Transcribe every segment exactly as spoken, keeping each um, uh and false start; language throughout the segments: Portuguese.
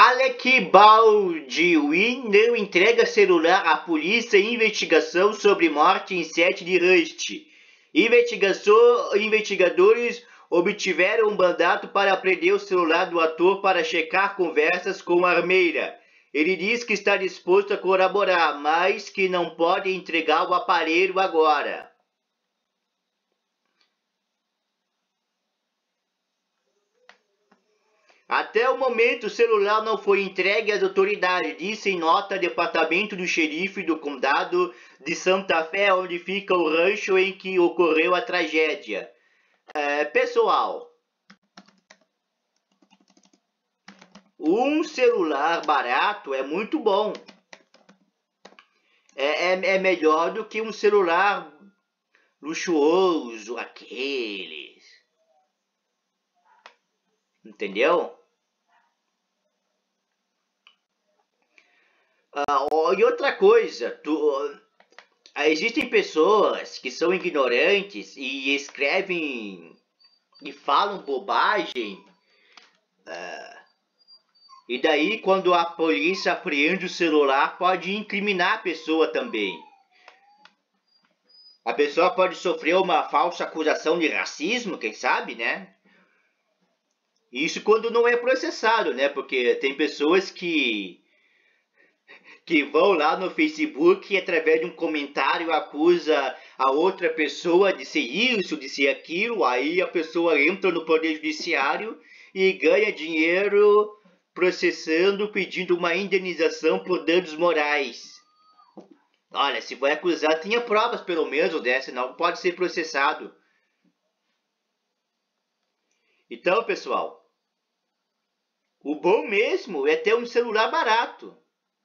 Alec Baldwin não entrega celular à polícia em investigação sobre morte em set de Rust. Investigadores obtiveram um mandato para prender o celular do ator para checar conversas com Armeira. Ele diz que está disposto a colaborar, mas que não pode entregar o aparelho agora. Até o momento, o celular não foi entregue às autoridades, disse em nota o departamento do xerife do condado de Santa Fé, onde fica o rancho em que ocorreu a tragédia. É, pessoal, um celular barato é muito bom. É, é, é melhor do que um celular luxuoso, aqueles. Entendeu? Ah, e outra coisa, tu, existem pessoas que são ignorantes e escrevem e falam bobagem. Ah, e daí, quando a polícia apreende o celular, pode incriminar a pessoa também. A pessoa pode sofrer uma falsa acusação de racismo, quem sabe, né? Isso quando não é processado, né? Porque tem pessoas que que vão lá no Facebook e através de um comentário acusa a outra pessoa de ser isso, de ser aquilo, aí a pessoa entra no Poder Judiciário e ganha dinheiro processando, pedindo uma indenização por danos morais. Olha, se vai acusar, tenha provas pelo menos, né? Senão pode ser processado. Então, pessoal, o bom mesmo é ter um celular barato.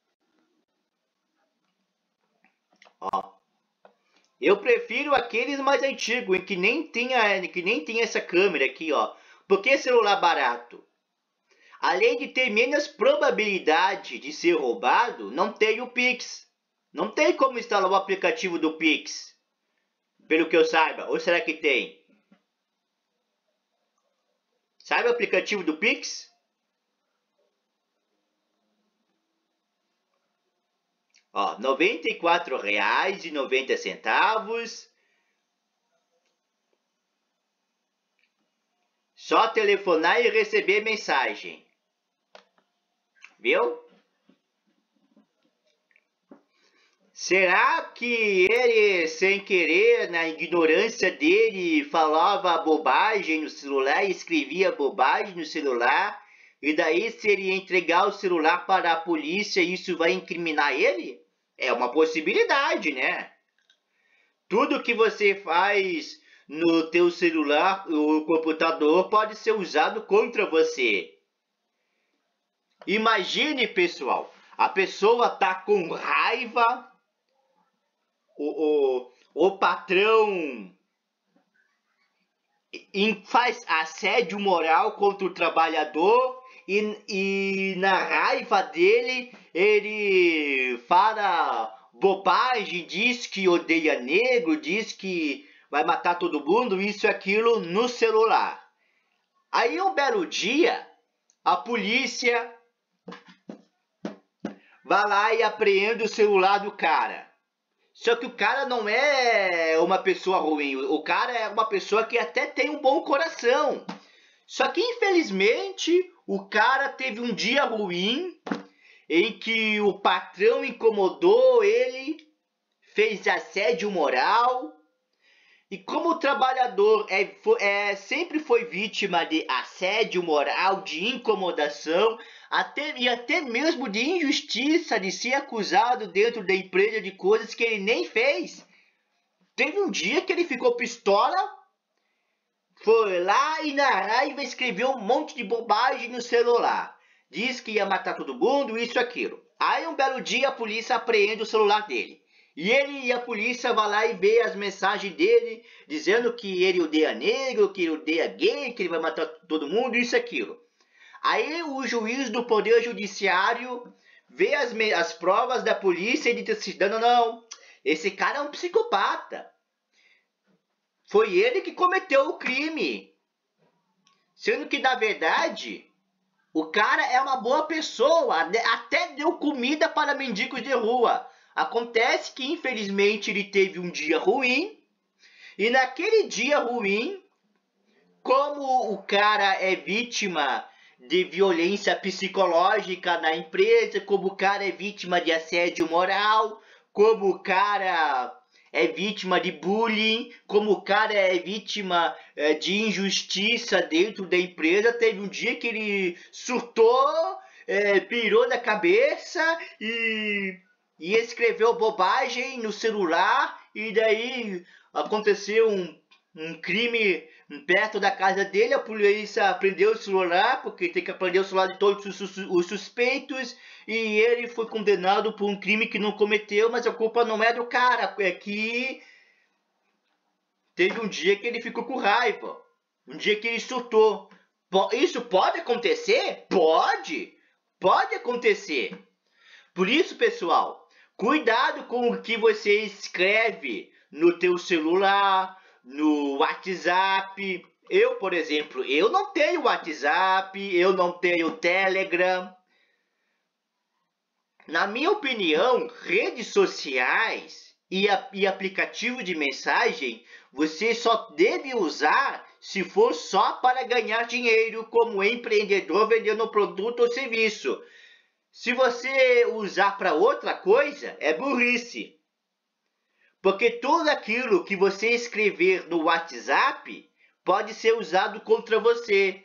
Ó, eu prefiro aqueles mais antigos, em que nem tem, a, que nem tem essa câmera aqui, ó. Por que celular barato? Além de ter menos probabilidade de ser roubado, não tem o Pix. Não tem como instalar o aplicativo do Pix, pelo que eu saiba. Ou será que tem? Sabe o aplicativo do Pix? Ó, noventa e quatro reais e noventa centavos. Só telefonar e receber mensagem. Viu? Será que ele, sem querer, na ignorância dele, falava bobagem no celular, escrevia bobagem no celular, e daí se ele entregar o celular para a polícia, isso vai incriminar ele? É uma possibilidade, né? Tudo que você faz no teu celular, o computador, pode ser usado contra você. Imagine, pessoal, a pessoa tá com raiva, o, o, o patrão faz assédio moral contra o trabalhador e, e na raiva dele ele fala bobagem, diz que odeia negro, diz que vai matar todo mundo, isso e aquilo no celular. Aí um belo dia a polícia vai lá e apreende o celular do cara. Só que o cara não é uma pessoa ruim, o cara é uma pessoa que até tem um bom coração. Só que infelizmente o cara teve um dia ruim em que o patrão incomodou ele, fez assédio moral. E como o trabalhador é, é, sempre foi vítima de assédio moral, de incomodação, até, e até mesmo de injustiça, de ser acusado dentro da empresa de coisas que ele nem fez. Teve um dia que ele ficou pistola, foi lá e na raiva escreveu um monte de bobagem no celular. Diz que ia matar todo mundo, isso e aquilo. Aí um belo dia a polícia apreende o celular dele. E ele e a polícia vai lá e vê as mensagens dele, dizendo que ele odeia negro, que ele odeia gay, que ele vai matar todo mundo, isso e aquilo. Aí o juiz do Poder Judiciário vê as, as provas da polícia e diz assim, não, não, não, esse cara é um psicopata. Foi ele que cometeu o crime. Sendo que, na verdade, O cara é uma boa pessoa, até deu comida para mendigos de rua. Acontece que, infelizmente, ele teve um dia ruim. E naquele dia ruim, como o cara é vítima de violência psicológica na empresa, como o cara é vítima de assédio moral, como o cara é vítima de bullying, como o cara é vítima é, de injustiça dentro da empresa, teve um dia que ele surtou, é, pirou na cabeça e, e escreveu bobagem no celular, e daí aconteceu um, um crime perto da casa dele. A polícia prendeu o celular, porque tem que prender o celular de todos os suspeitos, e ele foi condenado por um crime que não cometeu, mas a culpa não é do cara, é que teve um dia que ele ficou com raiva, um dia que ele surtou. Isso pode acontecer? Pode! Pode acontecer. Por isso, pessoal, cuidado com o que você escreve no teu celular, no WhatsApp. Eu, por exemplo, eu não tenho WhatsApp, eu não tenho Telegram. Na minha opinião, redes sociais e, a, e aplicativo de mensagem, você só deve usar se for só para ganhar dinheiro, como empreendedor vendendo produto ou serviço. Se você usar para outra coisa, é burrice. Porque tudo aquilo que você escrever no WhatsApp pode ser usado contra você.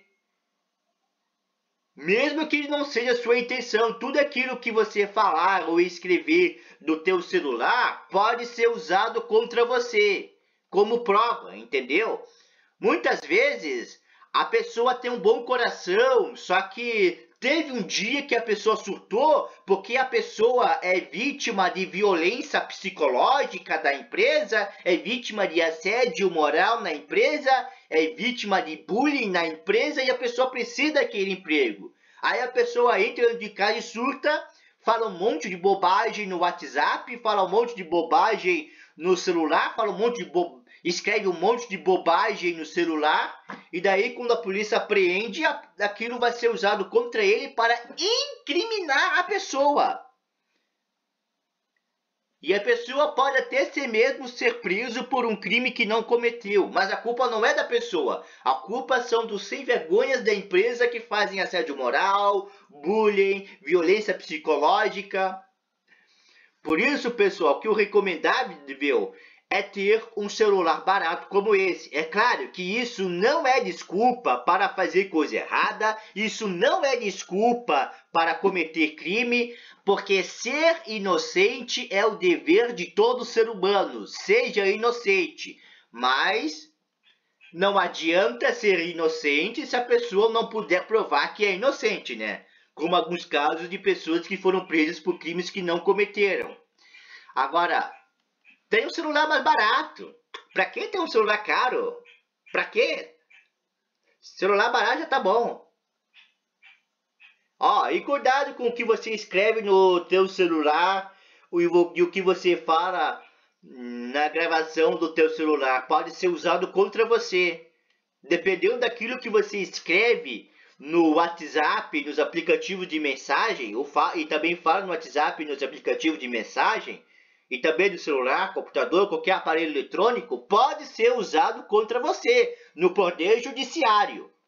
Mesmo que não seja sua intenção, tudo aquilo que você falar ou escrever no teu celular pode ser usado contra você, como prova, entendeu? Muitas vezes a pessoa tem um bom coração, só que teve um dia que a pessoa surtou porque a pessoa é vítima de violência psicológica da empresa, é vítima de assédio moral na empresa, é vítima de bullying na empresa e a pessoa precisa daquele emprego. Aí a pessoa entra de casa e surta, fala um monte de bobagem no WhatsApp, fala um monte de bobagem no celular, fala um monte de bo... escreve um monte de bobagem no celular, e daí quando a polícia apreende, aquilo vai ser usado contra ele para incriminar a pessoa. E a pessoa pode até ser mesmo ser preso por um crime que não cometeu, mas a culpa não é da pessoa. A culpa são dos sem-vergonhas da empresa que fazem assédio moral, bullying, violência psicológica. Por isso, pessoal, que o recomendável é ter um celular barato como esse. É claro que isso não é desculpa para fazer coisa errada, isso não é desculpa para cometer crime, porque ser inocente é o dever de todo ser humano, seja inocente. Mas não adianta ser inocente se a pessoa não puder provar que é inocente, né? Como alguns casos de pessoas que foram presas por crimes que não cometeram. Agora, tem um celular mais barato. Pra que ter um celular caro? Pra quê? Celular barato já tá bom. Ó, e cuidado com o que você escreve no teu celular e o que você fala na gravação do teu celular. Pode ser usado contra você. Dependendo daquilo que você escreve no WhatsApp, nos aplicativos de mensagem, e também fala no WhatsApp, nos aplicativos de mensagem, e também no celular, computador, qualquer aparelho eletrônico, pode ser usado contra você no Poder Judiciário.